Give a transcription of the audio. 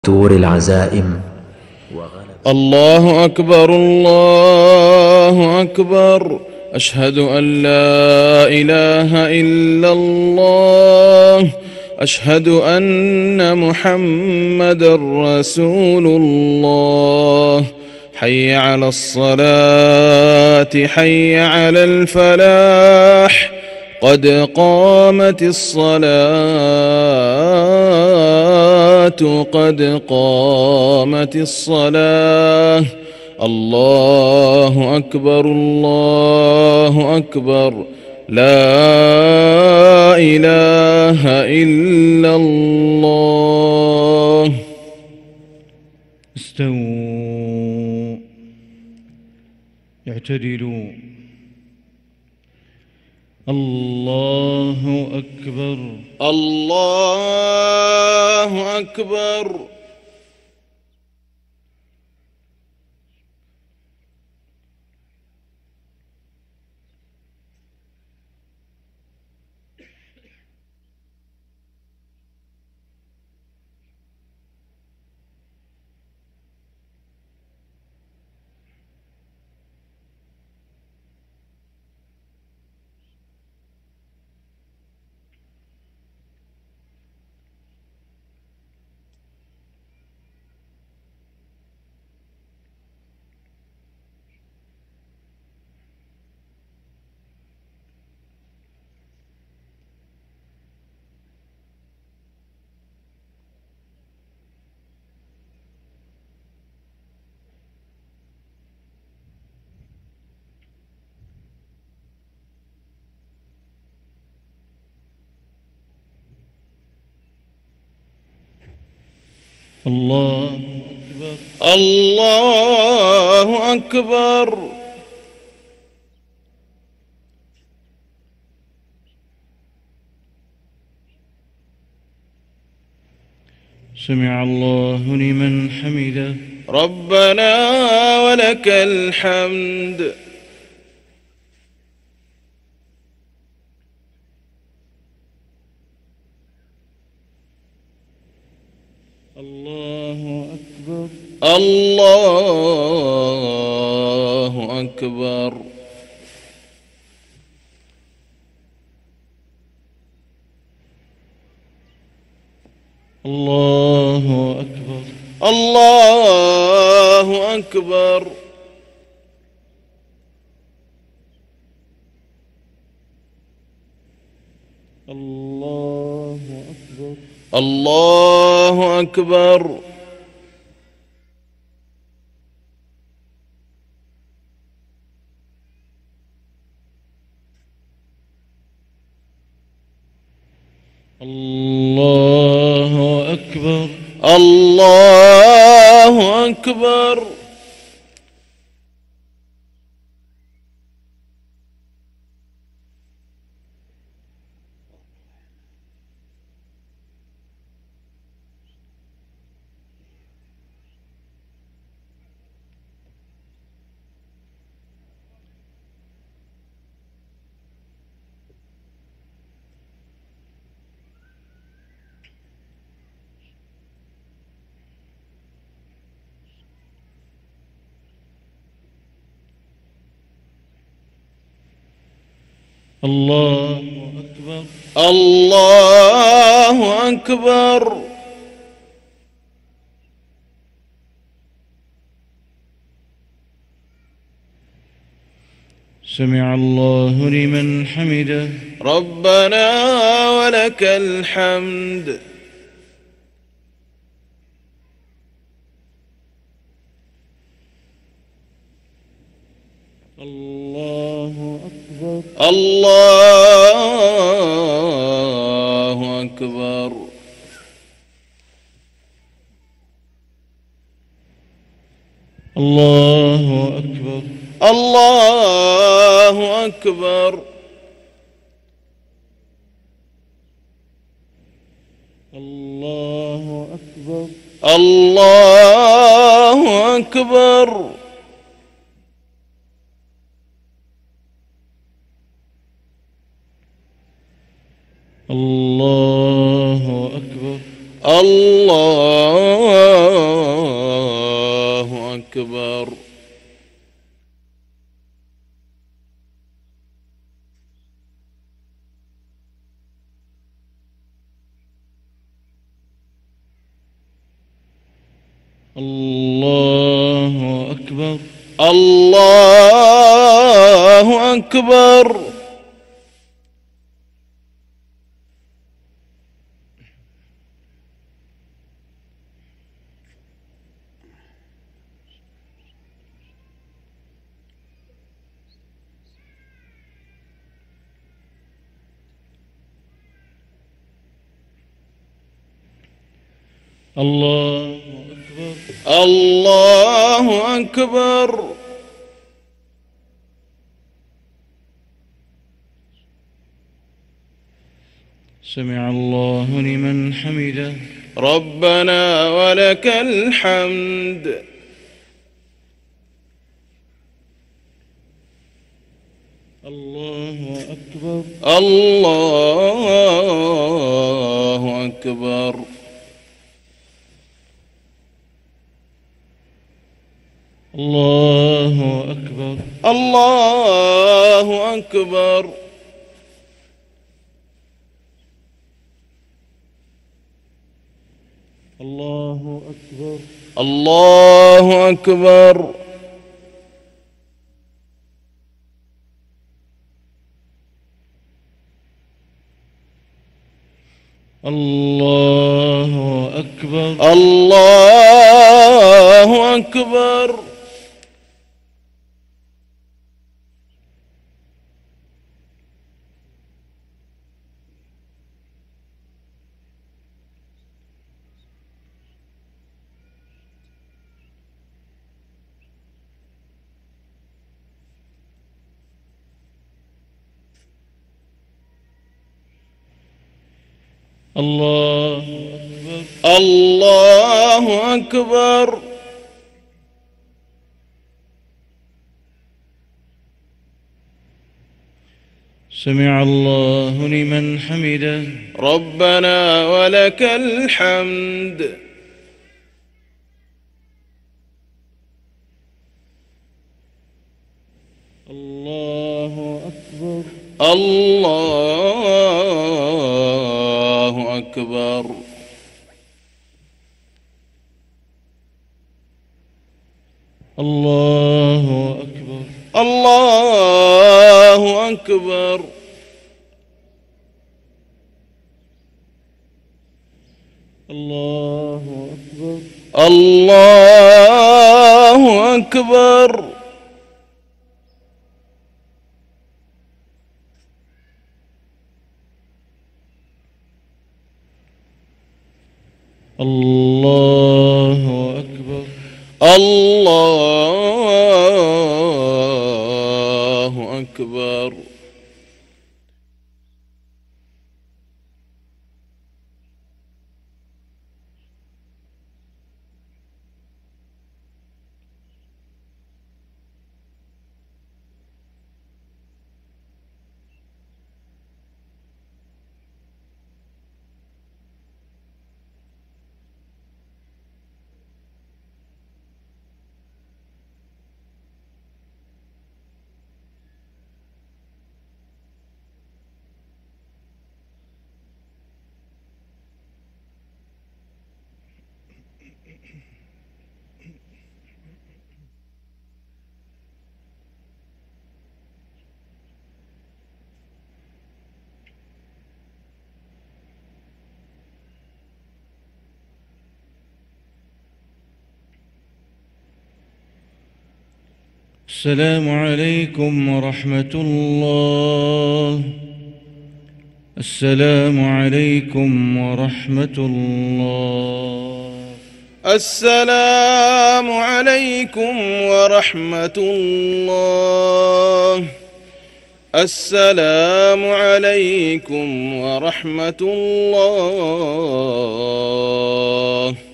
وفتور العزائم. الله أكبر الله أكبر، أشهد أن لا إله إلا الله، أشهد أن محمدًا رسول الله. حي على الصلاة حي على الفلاح، قد قامت الصلاة قد قامت الصلاة. الله أكبر الله أكبر، لا إله إلا الله. استووا، اعتدلوا. الله أكبر الله أكبر. الله أكبر الله أكبر. سمع الله لمن حمده. ربنا ولك الحمد. الله أكبر الله أكبر. الله أكبر الله أكبر. الله أكبر الله أكبر. الله أكبر الله أكبر. الله أكبر الله أكبر. سمع الله لمن حمده. ربنا ولك الحمد. الله أكبر الله أكبر. الله أكبر الله أكبر. الله أكبر الله أكبر. الله أكبر الله أكبر. الله أكبر. الله أكبر. الله أكبر. الله أكبر. سمع الله لمن حمده. ربنا ولك الحمد. الله أكبر. الله أكبر. الله أكبر. الله أكبر. الله أكبر. الله أكبر. الله أكبر. الله أكبر. الله أكبر. الله أكبر. سمع الله لمن حمده. ربنا ولك الحمد. الله أكبر. الله أكبر. الله أكبر. الله أكبر. الله أكبر. الله أكبر. الله أكبر. الله أكبر. السلام عليكم ورحمة الله. السلام عليكم ورحمة الله. السلام عليكم ورحمة الله. السلام عليكم ورحمة الله.